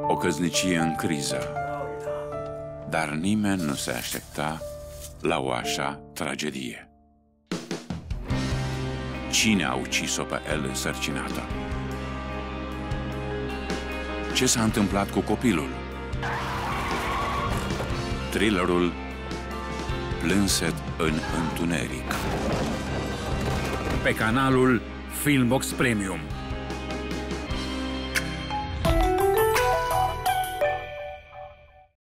O căsnicie în criză. Dar nimeni nu se aștepta la o așa tragedie. Cine a ucis-o pe El însărcinată? Ce s-a întâmplat cu copilul? Thrillerul Plânset în întuneric. Pe canalul Filmbox Premium.